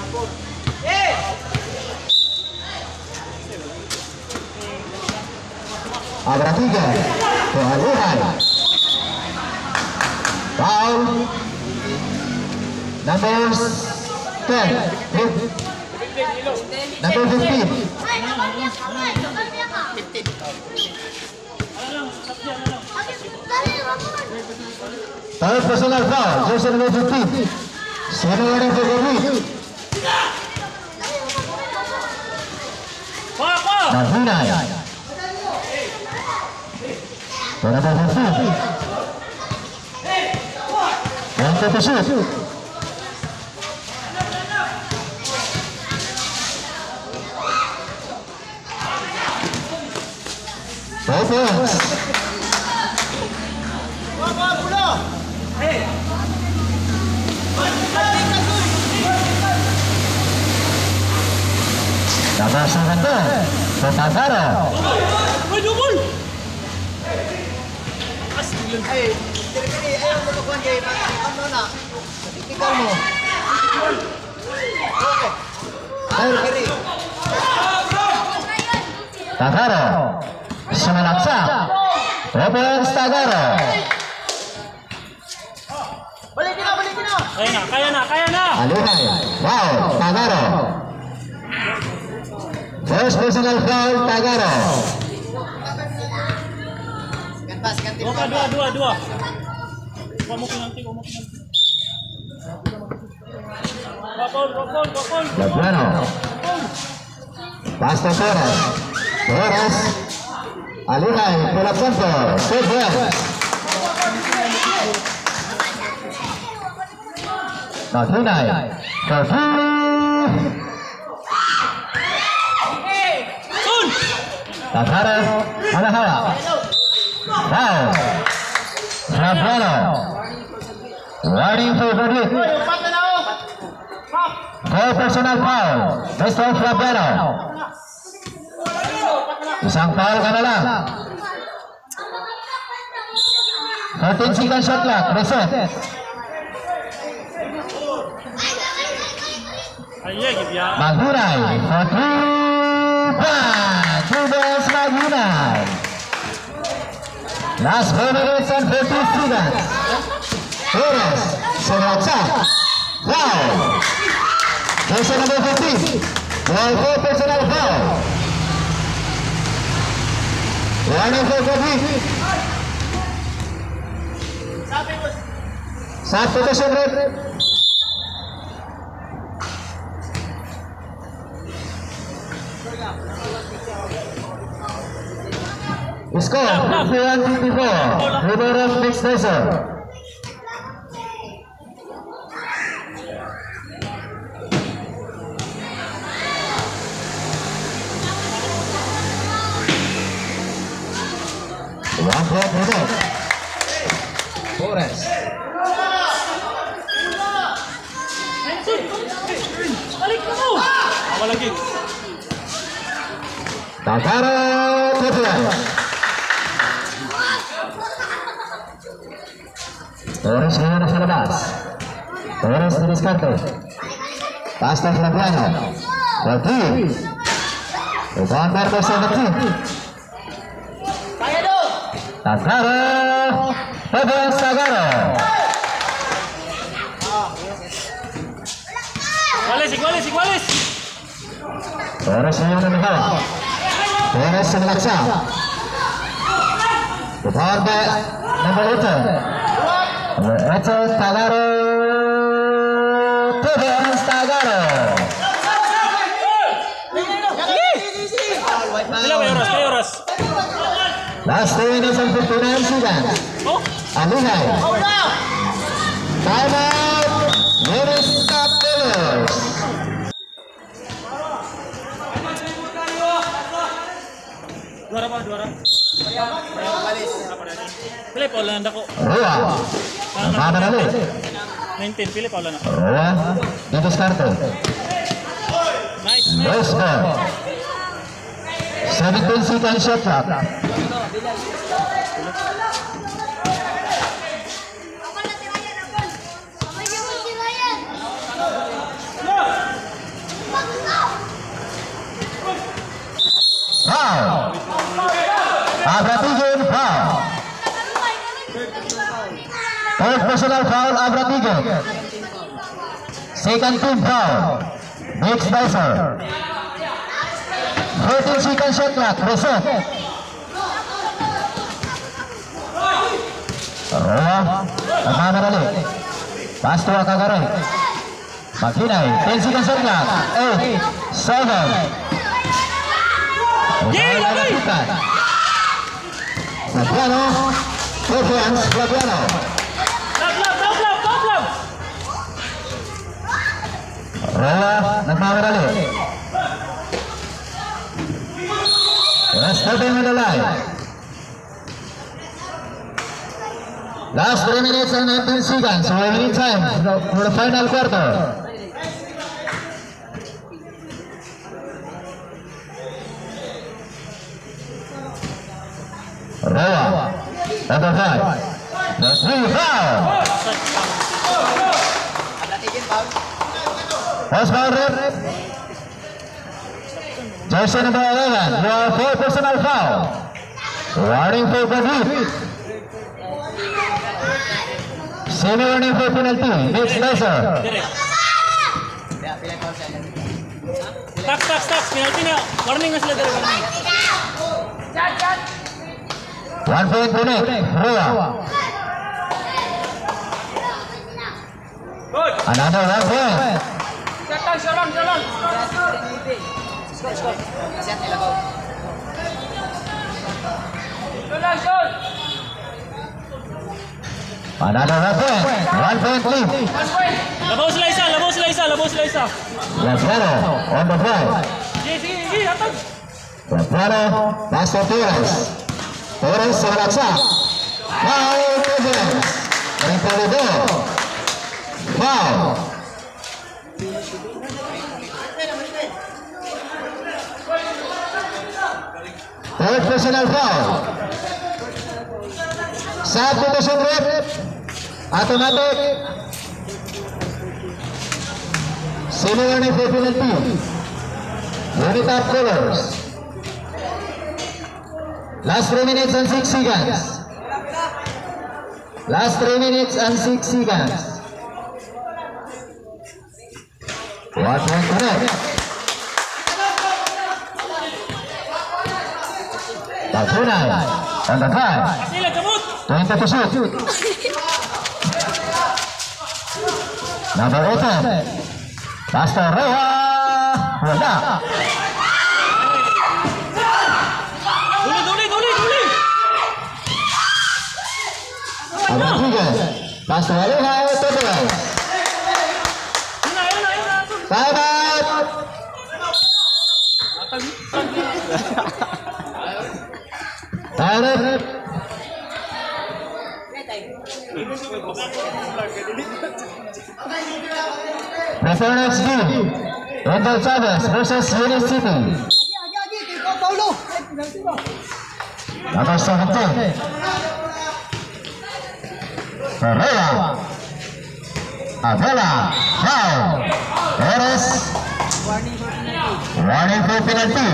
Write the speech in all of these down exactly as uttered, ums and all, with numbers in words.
Ada tiga kealuhan foul number ten number fifteen third personal foul jersey number fifteen Senora Februari Nahunai Berapa hasil? Yang terpesut. Bagus. Nama sangat Tetangara. Eh, kiri-kiri, ayo melakukan gaya ano na? Tinggal mo. Ayo kiri. Tagaro, Sumalaksa, Robert Tagaro. Balik na, balik na. Kaya na, kaya na, kaya na. Aluhay, wow, Tagaro. First personal foul, Tagaro. Dua, dua, dua, dua. Gua mau penalti, gua mau penalti. Bakol, bakol, bakol. Labrano. Pasta Torres. Torres. Aluhay, bola punto. Sebel. Nahunai. Kafu. Sun. Tagaro. Hala-hala. Foul. Labrano. Warning for Madrid. Four personal foul. Mister Labrano. Isang foul ka na lang. thirteen second shot clock. Reset. Ayo, ya. Maghunay. For three. One. Two balls Maghunay. Last four minutes and forty seconds. Torres, Sumalaksa, foul. Jersey number fifteen. Ball for personal foul. Warning for Godwin. Satu possession rate. Score fifty-one fifty-four. Winner of mixed measure. One point minute. Torres. Balik kamu. Apa lagi? Tagaro Torres. Torres dengan asal lepas. Torres tulis kartu. Pasta Labrano. Berarti. Bukan kartu seperti. Tagaro. Torres Tagaro. Iguales, iguales, iguales. Torres yang menang. Torres Sumalaksa. Bukan nomor itu. Itu Tagaro. Torres Tagaro. Ilang oras, kaya oras. Last two minutes and fifty-nine seconds. Oh, Aluhay. Time out. Minnesota Pillars. juara apa? Juara? Pilih Paula nanda ko. Rua. Mana dali? nineteen, pilih Paula na. Rua. Dito start. Nice, nice. Nice ball. seventeen second shot clock. personal foul, Abra Tigre. Second team foul, Nick Spicer. fourteen second shot clock, reset. Roa, nagmamadali. Pass to Akagare. Maghinay, ten second shot clock. eight, seven. Fabiano, defense, Fabiano. Roa, nagmamadali. Let's step in the line. Last three minutes and nineteen seconds. So we need time for the final quarter. Roa, number five. The three foul. First foul rep. Jersey number eleven. You are four personal foul. Warning for Badri. Semi warning for penalty. Next laser. Stop, stop, stop. Penalty na. Warning na sila dari warning. One point Brunet. Roa. Another one point. Jalan, jalan. Skor, skor. Another one point. One point lead. Labaw sila isa, labaw sila isa, labaw sila isa. Labrano on the drive. Sige, sige, sige, atag. Labrano, pass to Torres. Torres sa laksa. Foul defense. Rempalido. Foul. Third personal foul. Substitution rep. Automatic. Similar na for penalty. Unit of colors. Last three minutes and six seconds. Last three minutes and six seconds. One point correct. Balpunay on the five. Sila, cabut. twenty to shoot. Number eight. Pastor Rewa. Wala. Duli, duli, duli, duli. Rodriguez. Pastor Rewa. Todolas. Ina, ina, ina. Time out. Atag. Time out. Performance game. Rendell Chavez versus Unit City. Number seventeen. Ferreira. Avila. Foul. Torres. Warning for penalty.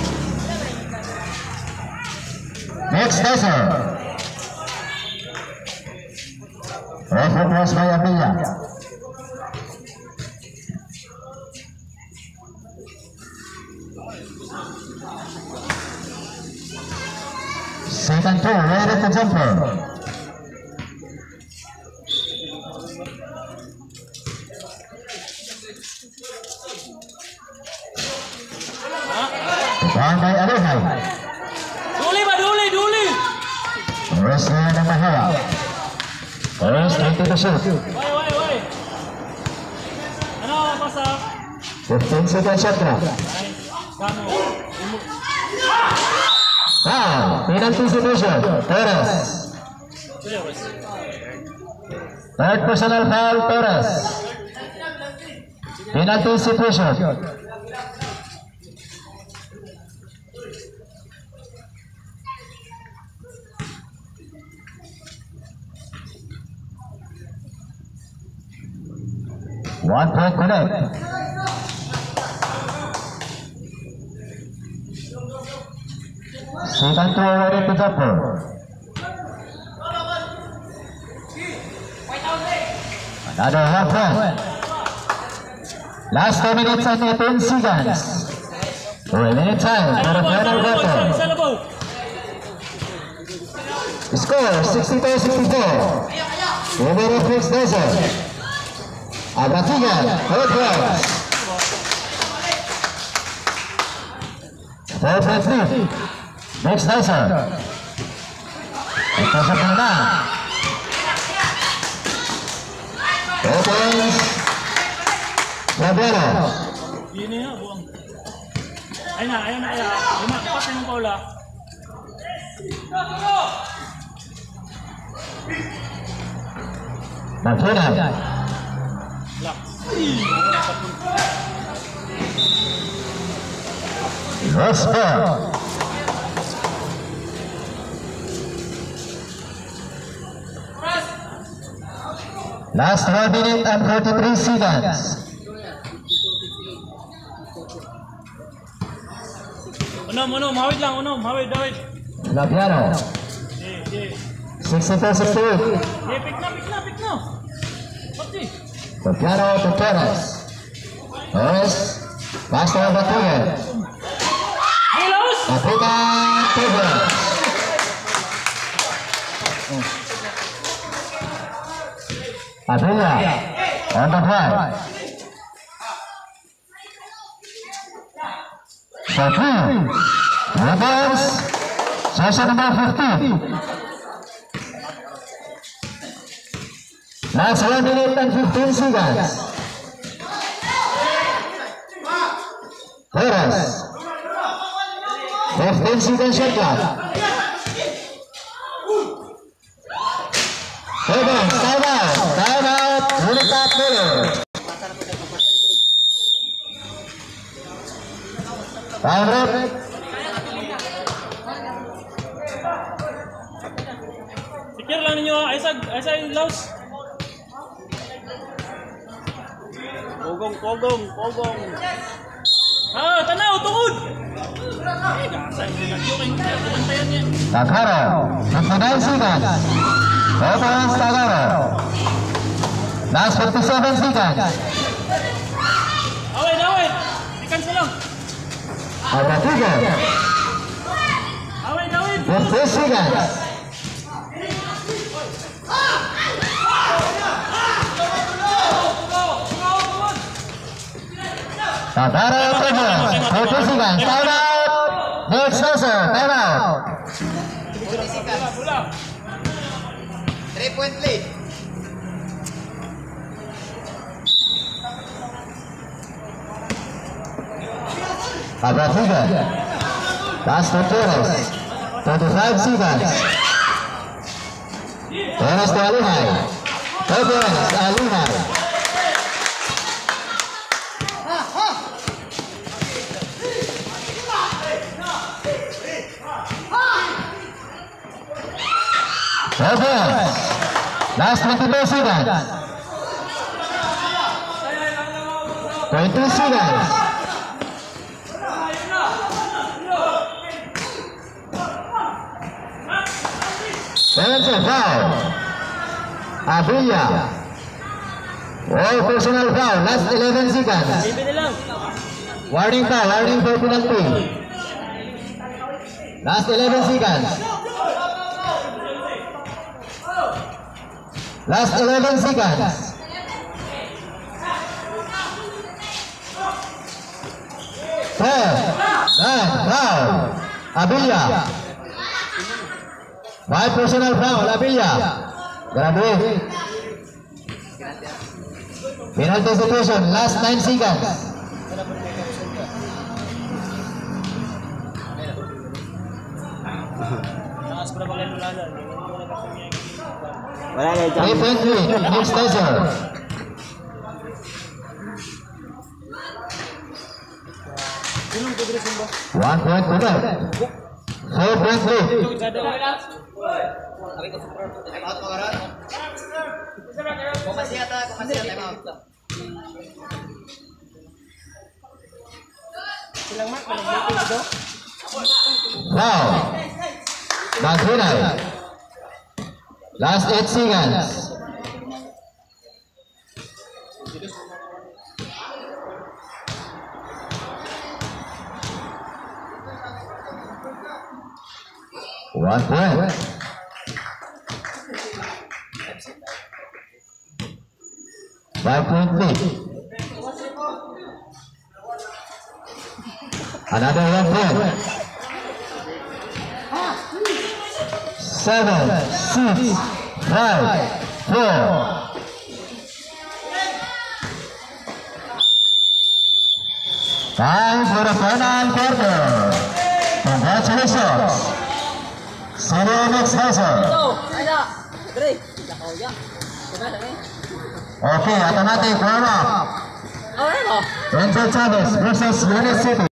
Next desert. Referee was by Avila. Second two, ready to jumper. Down by Aloha. Duli ba, duli, duli. Rest na ng Mahawa. First, twenty to shoot. Wai, wai, wai. Ano, pasa? fifteen second shot clock. Kano? Foul, penalty situation. Torres. Third personal foul, Torres. Penalty situation. One point connect. Second two ready to jumper. Ada one point. Last two minutes and eighteen seconds. Remaining time for the final quarter. Score sixty-two sixty-four. Over of next dozen. Ada tiga. Third round. Four point three. Next dozen. Itu sebenarnya. Four points. Labiano. Ini ya buang. Ayun na, ayun na, ayun na. Lima, empat yung bola. Labiano. Last ball. Last one minute and forty-three seconds. Unom, unom, hawid lang, unom, hawid, hawid. Labiano. Eh, eh. sixty-two sixty-eight. Eh, pick na, pick na, pick na. Pati. Labiano to Torres. Torres. Last one for Torres. Halos! Africa Torres. Abdullah on the fly. Satu. Rebounds. Session number fifteen. Last one minute and fifteen seconds. Torres. fifteen seconds shot clock. Rebounds. Time out. Time out. Unit up dulu. Time out. Pikir lang ninyo, Aisa, Aisa Laos. Pogong, pogong, pogong. Ah, tanaw, tuod. Eh, gasa, hindi na yung kumantayan niya. Takaro. fifty-nine seconds. Rebounds Takaro. Last fifty-seven seconds. Away, away. Ikan sa lang. Ada tiga. Away, away. fifty seconds. Takaro Trevor. forty seconds. Time out. Next dozer. Time out. three point lead. Ada tiga. Last to Torres. twenty-five seconds. Torres to Alinay. Torres Alinay. Torres. Last twenty-two seconds. twenty seconds. Seven foul. Abuya. All personal foul. Last eleven seconds. Warning foul. Warning for penalty. Last eleven seconds. Last eleven seconds. Ten. Nine. Foul. Abuya. Five personal foul. Abuya. Grabe. Penalty situation. Last nine seconds. Three point three. Next dozer. One point benar. Four point three. Out mo karon. Kung masih ata, kung masih ata time out. Silang mak kalau gitu. Foul. Bagulay. Last eight seconds. One point. Five point lead. Another one point. Seven, six, five, four. Time for the final quarter. Congratulations. See you next session. Okay, automatic warm up. Angel Chavez versus Unit City.